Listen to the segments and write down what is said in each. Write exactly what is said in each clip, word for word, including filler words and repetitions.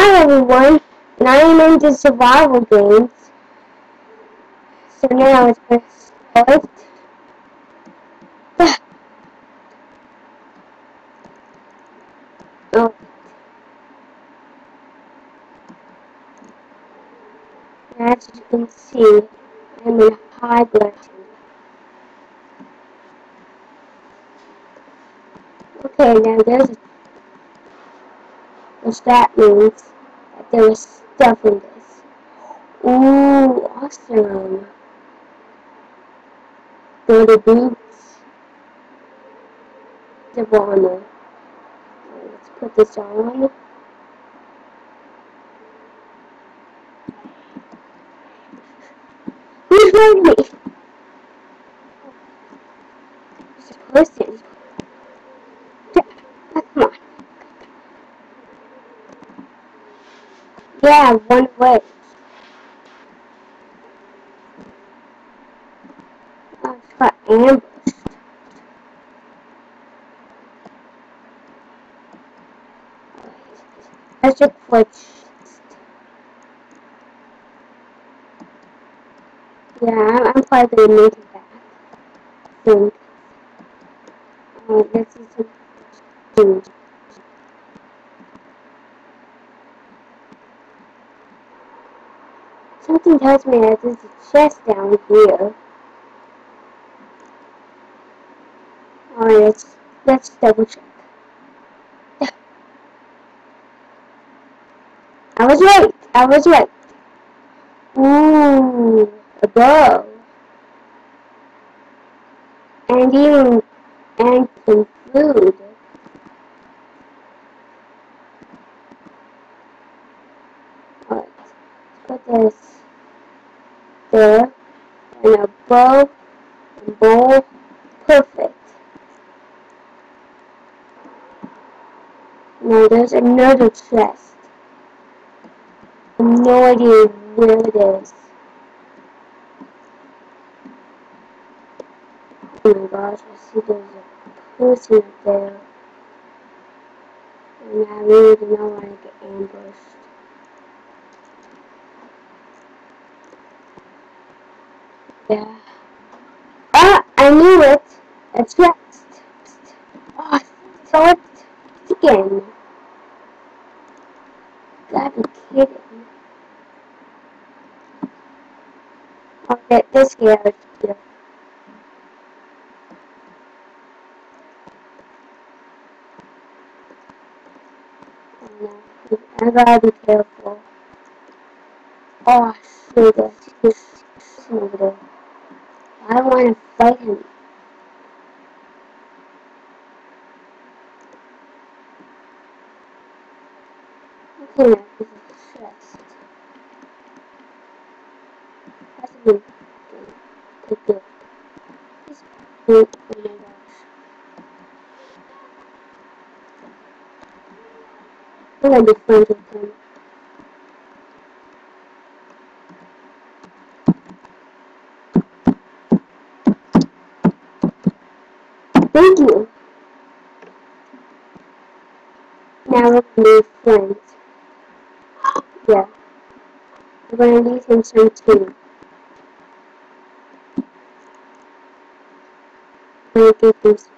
Hi everyone, and I am into survival games. So now it's going to start. Oh, as you can see, I'm in high ground. Okay, now there's a, which that means that there is stuff in this. Ooh, awesome. Dirty boots. The armor. Let's put this on. Who's hurting me? It's a person. Come on. Yeah, one way. I just got ambushed. Let's just switch. Yeah, I'm, I'm probably gonna make it back. I think. Uh, let's see some food. Something tells me that there's a chest down here. Alright, let's, let's double check. I was right! I was right! Ooh, a bow. And even, and some food. Alright, let's put this there. And a bow, and bowl. Perfect. Now there's another chest. I have no idea where it is. Oh my gosh, I see there's a person up there. And I really do not want to get ambushed. Yeah. Ah! I knew it! That's right! Oh, saw it again. Gotta be kidding. Oh, that this scared you. Oh no. I gotta be careful. Oh, shoot, that's just negative. I want to fight him. Okay, now this is the chest. That's a good game. Good, good. This good. Oh my gosh. I'm gonna be friends with him. Thank you. Now we're gonna be friends. Yeah. We're gonna leave him some too. I'm gonna give him some.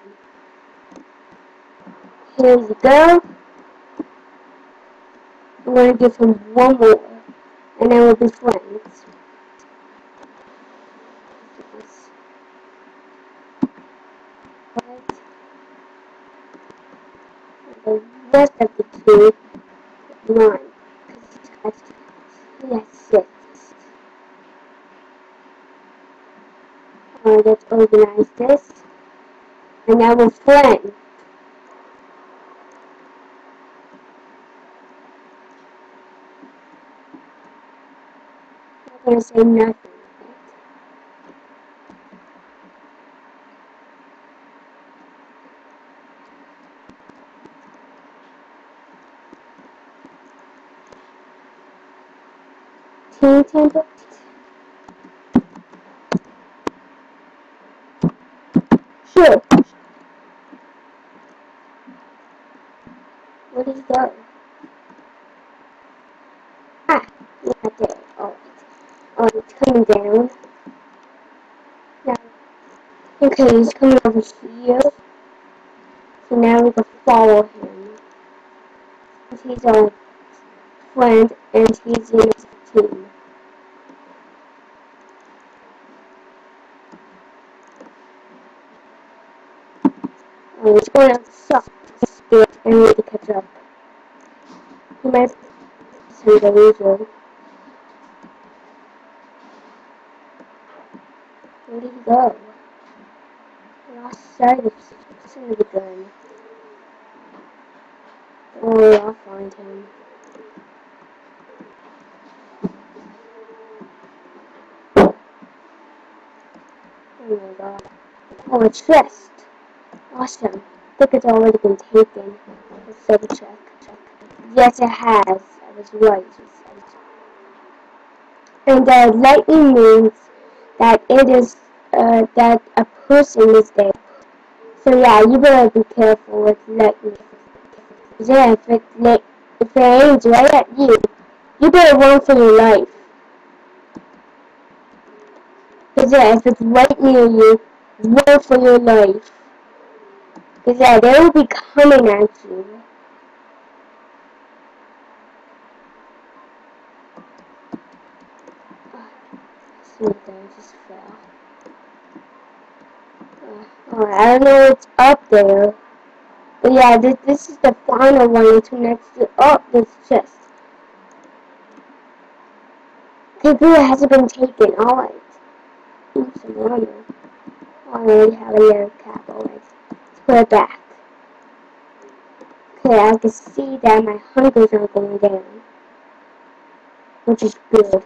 Here you go. I'm gonna give him one more. And then we'll be friends. The rest of the two, none. Yes, yes. Uh, let's organize this. And now we're friends. I'm not gonna say nothing. Team Temple. Sure. What is that? not there. Oh, oh, it's coming down. Now, okay, he's coming over here. So now we can follow him. He's our friend, and he's in his team. Oh, he's going out to suck. I need to catch up. He might be the loser. Where did he go? I lost sight of sight of the gun. Oh, I'll find him. Oh my god. Oh, a chest. Awesome. I think it's already been taken. Let's double check. check. Yes, it has. I was right. And uh, lightning means that it is, uh, that a person is there. So yeah, you better be careful with lightning. Yeah, if it, if it aims right at you, you better run for your life. Because yeah, if it's right near you, run for your life. Because yeah, they will be coming at you. See, I just fell. Uh, I don't know what's up there. But yeah, this, this is the final one. It's next to oh, this chest. Okay, good, it hasn't been taken. Alright. Some armor. I already have a yellow cap. Alright. Let's put it back. Okay, I can see that my hunters are going down. Which is good.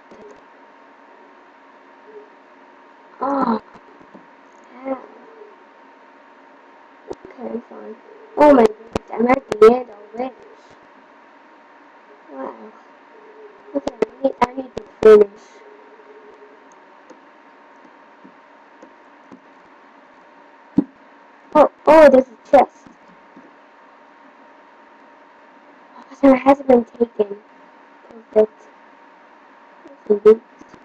Oh. Yeah. Okay, fine. Oh my goodness, I'm at the end already. Wow. Okay, I need, I need to finish. Oh, oh, there's a chest. Oh, so it hasn't been taken. Perfect. Perfect.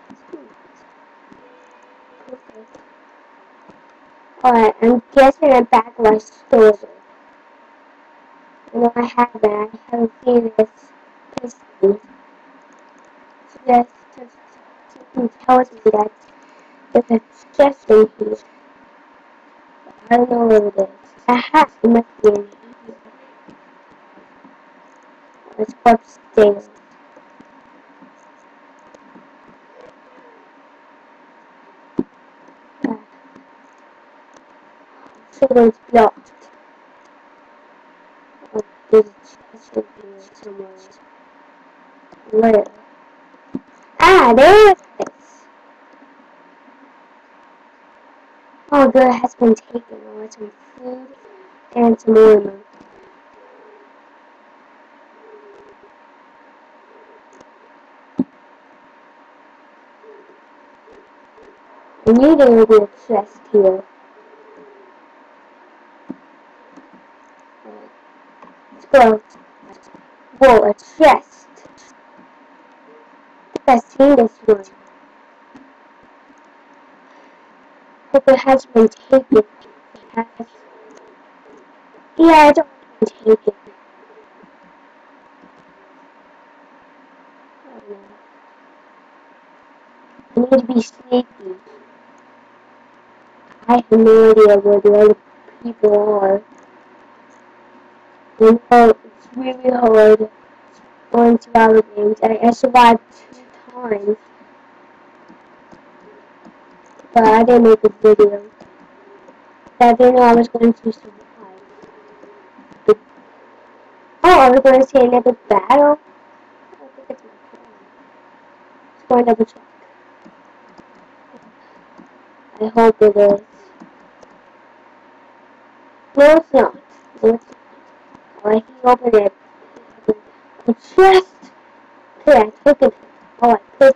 Perfect. Alright, I'm guessing I'm back where I stole it. No, I haven't. I haven't seen this history. So that something tells me that there's a chest in here. I don't know where it is. Aha! It must be in here. Let's go upstairs. Uh, so it's blocked. Oh, there's a chest in here somewhere. Where? Ah, there it is! Oh, good, it has been taken. I want some food and some armor. I knew there would be a chest here. Let's go. Whoa, a chest. I think I've seen this one. Hope it has been taken. It has. Yeah, it's already been taken. Oh no. I need to be sneaky. I have no idea where the other people are. You know, it's really hard on survival games. I, I survived two times. But I didn't make a video. I didn't know I was going to survive. But, oh, I was going to say another battle? I think it's my phone. Let's go and double check. I hope it is. No, it's not. No, it's not. Oh, I can open it. A chest! Okay, I took it. Oh, I perfect.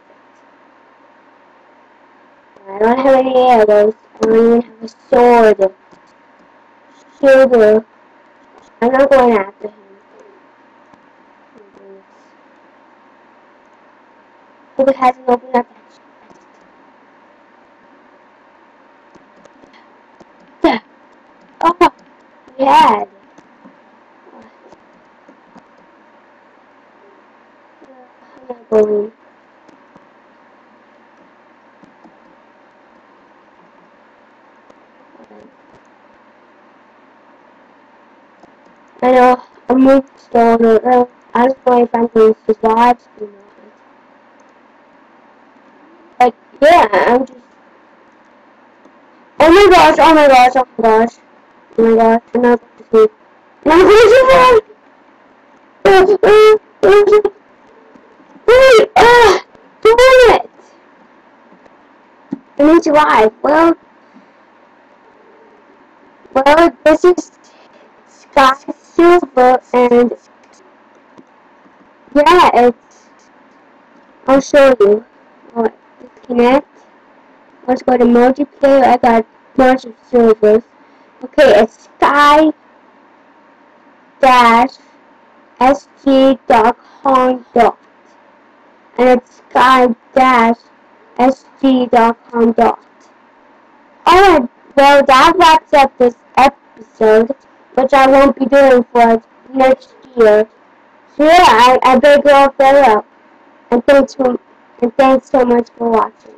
I don't have any arrows. I don't even have a sword. Sugar. I'm not going after him. Who hasn't opened up that? Oh, we had. I'm not going. I know a movie store. I don't know if I'm going to survive or not. But yeah, I'm just. Oh my gosh! Oh my gosh! Oh my gosh! Oh my gosh! I'm not going to sleep. And I'm going to sleep. Wait! Ah! Damn it! I need to live. Well, well, this is Sky Silver, and yeah, it's. I'll show you. Alright, disconnect. Let's go to multiplayer. I got a bunch of servers. Okay, it's Sky dash S G dot com dot, and it's Sky dash S G dot com dot. Alright, well that wraps up this episode, which I won't be doing for next year. So yeah, I, I better go off there up. And thanks for, and thanks so much for watching.